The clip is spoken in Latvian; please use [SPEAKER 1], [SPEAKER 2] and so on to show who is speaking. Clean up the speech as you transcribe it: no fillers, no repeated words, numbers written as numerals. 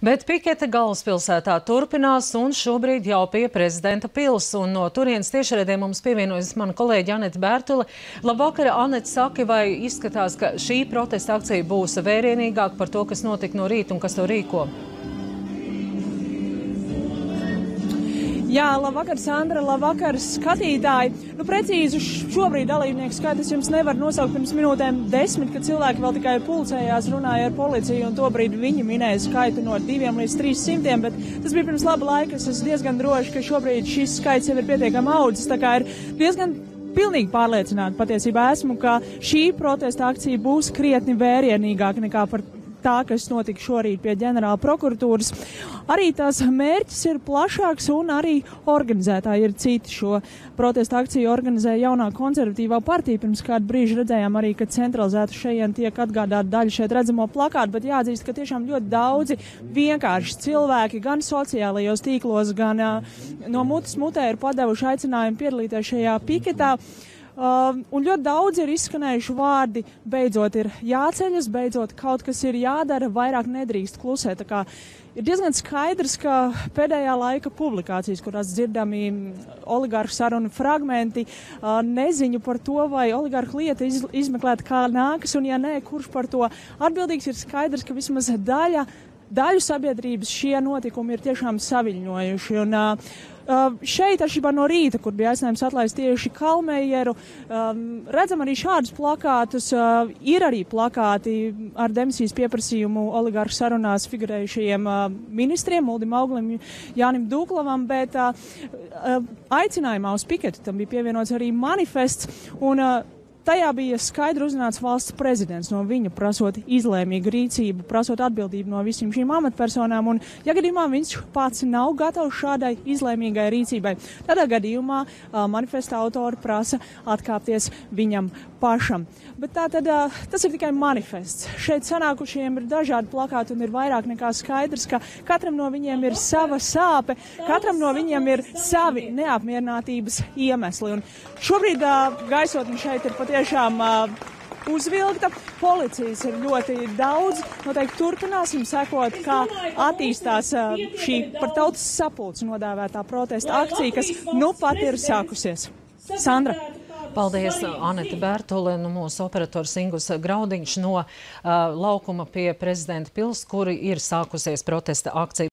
[SPEAKER 1] Bet pikete galvaspilsētā turpinās un šobrīd jau pie prezidenta pils. Un no turienes tiešraidē mums pievienojas mana kolēģe Anete Bērtule. Labvakar, Anete, saki, vai izskatās, ka šī protesta akcija būs vērienīgāka par to, kas notika no rīta un kas to rīko?
[SPEAKER 2] Jā, labvakar, Sandra, labvakar, skatītāji. Precīzi šobrīd dalībnieku skaitu es jums nevaru nosaukt pirms minūtēm 10, kad cilvēki vēl tikai pulcējās, runāja ar policiju, un tobrīd viņi minēja skaitu no 2 līdz 300, bet tas bija pirms laba laika. Es esmu diezgan droši, ka šobrīd šis skaits jau ir pietiekami audzis, tā kā ir diezgan pilnīgi pārliecināta patiesībā esmu, ka šī protesta akcija būs krietni vērienīgāka nekā par tā, kas notika šorīt pie ģenerāla prokuratūras. Arī tās mērķis ir plašāks un arī organizētāji ir citi. Šo protesta akciju organizē jaunā konservatīvā partija. Pirms kādu brīžu redzējām arī, ka centralizēta šeit tiek atgādāta daļa šeit redzamo plakātu, bet jāatzīst, ka tiešām ļoti daudzi vienkārši cilvēki gan sociālajos tīklos, gan no mutes mutē ir padevuši aicinājumu piedalīties šajā piketā. Un ļoti daudz ir izskanējuši vārdi, beidzot ir jāceļas, beidzot kaut kas ir jādara, vairāk nedrīkst klusēt. Tā kā ir diezgan skaidrs, ka pēdējā laika publikācijas, kurās dzirdami oligarhu sarunu fragmenti, neziņu par to, vai oligarhu lieta izmeklēt kā nākas, un ja nē, kurš par to atbildīgs, ir skaidrs, ka vismaz daļu sabiedrības šie notikumi ir tiešām saviļņojuši. Un, šeit, atšķirībā no rīta, kur bija aicinājums atlaist tieši Kalmejeru, redzam arī šādus plakātus. Ir arī plakāti ar demisijas pieprasījumu oligarhu sarunās figurējušajiem ministriem, Uldim Auglim, Jānim Dūklavam, bet aicinājumā uz piketu tam bija pievienots arī manifests, un tajā bija skaidri uzrunāts valsts prezidents, no viņa prasot izlēmīgu rīcību, prasot atbildību no visiem šīm amatpersonām, un ja gadījumā viņš pats nav gatavs šādai izlēmīgai rīcībai, tādā gadījumā manifesta autori prasa atkāpties viņam pašam. Bet tātad tas ir tikai manifests. Šeit sanākušiem ir dažādi plakāti un ir vairāk nekā skaidrs, ka katram no viņiem ir sava sāpe, katram no viņiem ir savi neapmierinātības iemesli. Un šobrīd gaisotne šeit ir patiešām uzvilkta, policijas ir ļoti daudz, noteikti turpināsim sekot, kā attīstās šī par tautas sapulci nodēvētā protesta akcija, kas nu pat ir sākusies. Sandra.
[SPEAKER 1] Paldies, Anete Bērtule, mūsu operators Ingus Graudiņš no laukuma pie prezidenta pils, kuri ir sākusies protesta akcija.